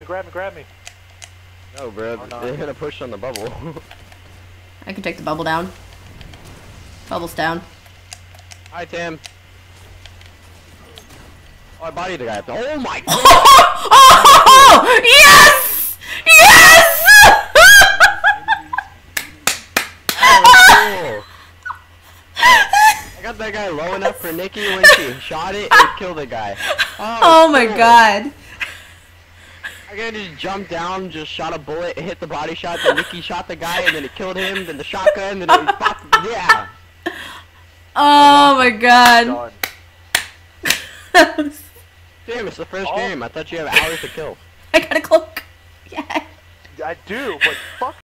grab me. No, bro, they're gonna push on the bubble. I can take the bubble down. Bubble's down. Hi, Tim. Oh, I bodied the guy. Oh my god! Oh! Yes! Yes! Oh, cool. I got that guy low enough for Nikki when she shot it and killed the guy. Oh my cool. god. I guy just jumped down, just shot a bullet, hit the body shot, then Nikki shot the guy, and then it killed him, then the shotgun, then it popped, yeah. Oh my god. Damn, it's the first game. I thought you have hours to kill. I got a cloak. Yeah. I do, but fuck.